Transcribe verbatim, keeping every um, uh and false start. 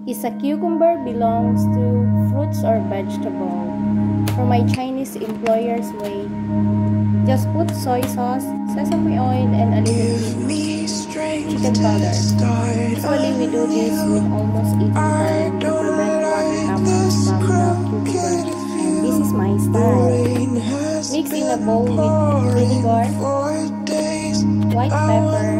Is a cucumber belongs to fruits or vegetable? For my Chinese employer's way, just put soy sauce, sesame oil, and a little bit chicken powder. Usually we do this with almost each time to prevent water coming from the cucumber. And this is my style. Mix in a bowl with vinegar, white pepper,